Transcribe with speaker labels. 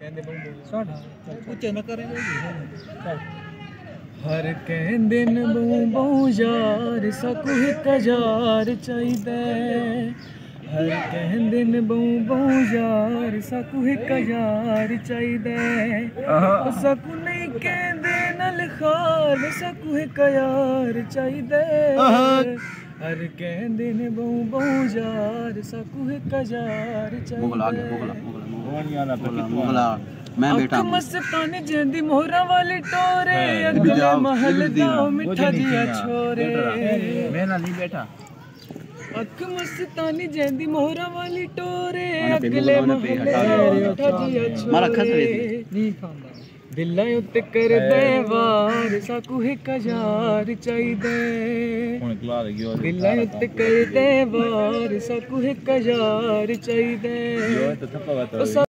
Speaker 1: ਉੱਚੇ ਨਾ ਕरेंगे
Speaker 2: हर कहंदे न बहु बहु यार सकू हिक यार चाहिदा हर कहंदे न बहु बहु यार सकू हिक यार चाहिदा सकू नहीं कहंदे नल खार सकू हिक यार चाहिदा हर कहंदे न बहु बहु यार सकू हिक यार चाहिदा
Speaker 1: मैं बेटा
Speaker 2: मस्तानी जेंदी मोहरा वाली टोरे अगले महल दा मिठा जिया छोरे
Speaker 1: मैं ना नहीं बैठा
Speaker 2: अख मस्तानी जेंदी मोहरा वाली टोरे अगले महल दा मिठा जिया छोरे
Speaker 1: मारा खस
Speaker 2: नहीं खांदा दिलां उत्ते कर दे वार साकू हिक यार चाहिदे
Speaker 1: हुन खला गयो
Speaker 2: दिलां उत्ते कर दे वार साकू हिक यार चाहिदे
Speaker 1: यो तो थप्पा